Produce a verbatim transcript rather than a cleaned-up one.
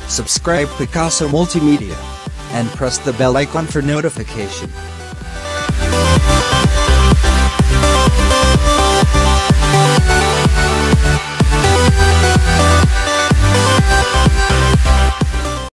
Subscribe Picasso Multimedia and press the bell icon for notification.